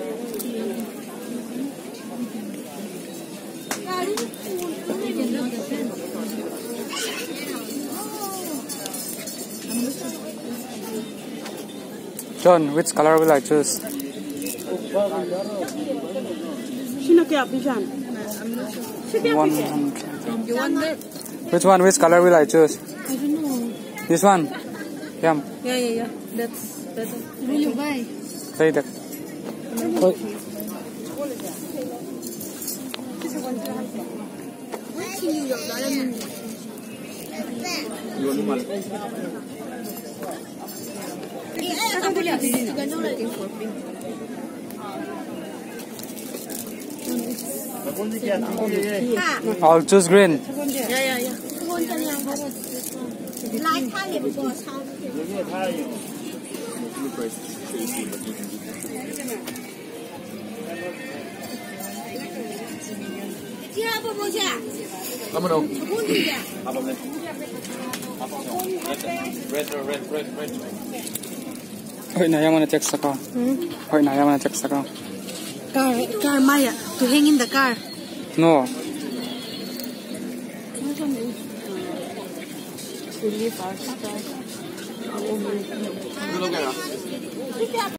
John, which color will I choose? One. You want that? Which one? Which color will I choose? I don't know. This one. Yum. Yeah. That's better. Will you buy? Say that. Oh. I'll choose green. Yeah. Red. Hoy na, yaman na text ako. Hoy na, yaman na text ako. Car, Maya, to hang in the car. No. To leave our stuff.